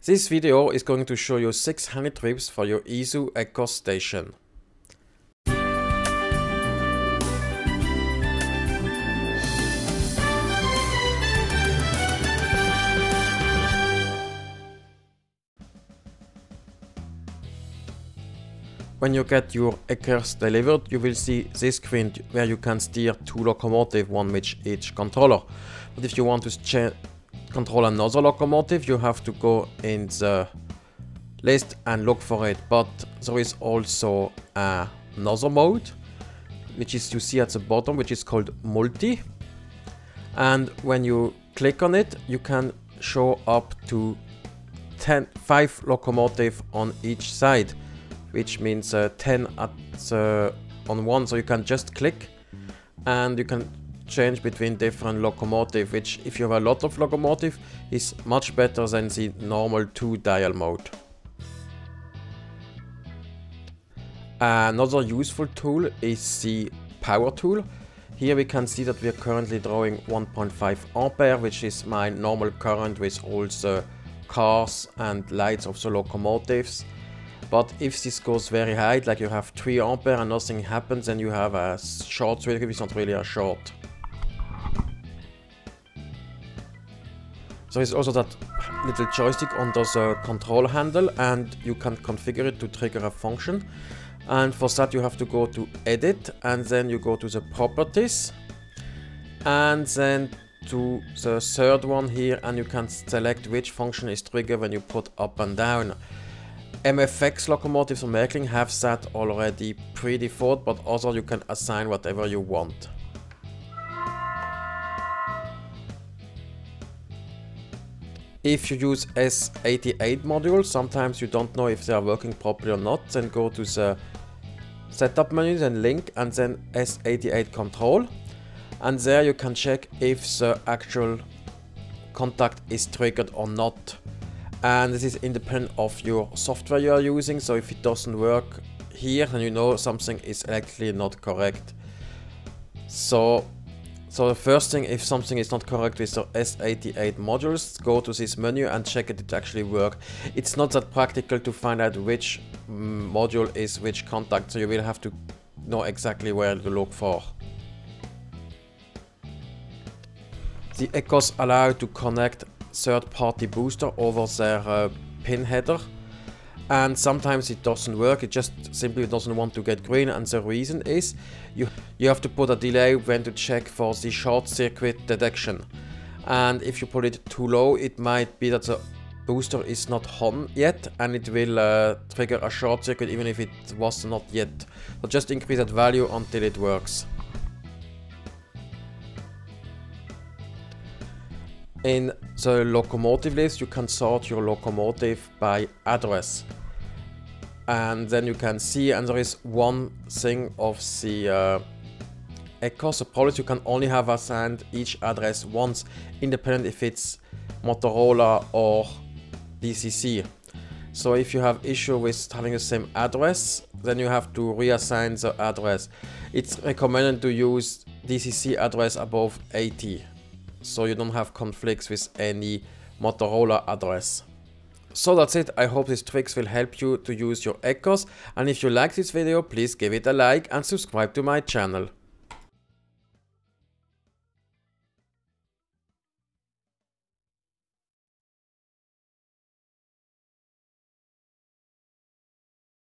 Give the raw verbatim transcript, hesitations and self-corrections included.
This video is going to show you six handy trips for your Izu Ecos station. When you get your Ecos delivered, you will see this screen where you can steer two locomotives, one with each controller. But if you want to control another locomotive, you have to go in the list and look for it. But there is also uh, another mode, which is you see at the bottom, which is called multi. And when you click on it, you can show up to ten, five locomotives on each side, which means uh, ten at uh, on one. So you can just click and you can change between different locomotive, which if you have a lot of locomotive is much better than the normal two dial mode. Another useful tool is the power tool. Here we can see that we are currently drawing one point five ampere, which is my normal current with all the cars and lights of the locomotives. But if this goes very high, like you have three ampere and nothing happens, then you have a short circuit, which is not really a short. There is also that little joystick under the control handle, and you can configure it to trigger a function. And for that you have to go to edit, and then you go to the properties, and then to the third one here, and you can select which function is triggered when you put up and down. M F X locomotives or Märklin have that already pre-default, but also you can assign whatever you want. If you use S eighty-eight modules, sometimes you don't know if they are working properly or not, then go to the setup menu, then link, and then S eighty-eight control. And there you can check if the actual contact is triggered or not. And this is independent of your software you are using, so if it doesn't work here, then you know something is actually not correct. So So the first thing, if something is not correct with the S eighty-eight modules, go to this menu and check it, it actually works. It's not that practical to find out which module is which contact, so you will have to know exactly where to look for. The Ecos allow to connect third-party booster over their uh, pin header. And sometimes it doesn't work, it just simply doesn't want to get green, and the reason is you, you have to put a delay when to check for the short circuit detection. And if you put it too low, it might be that the booster is not on yet, and it will uh, trigger a short circuit even if it was not yet. So just increase that value until it works. In the locomotive list, you can sort your locomotive by address. And then you can see, and there is one thing of the uh, Ecos, the problem is you can only have assigned each address once, independent if it's Motorola or D C C. So if you have issue with having the same address, then you have to reassign the address. It's recommended to use D C C address above eighty. So you don't have conflicts with any Motorola address. So that's it. I hope these tricks will help you to use your Ecos, and if you like this video, please give it a like and subscribe to my channel.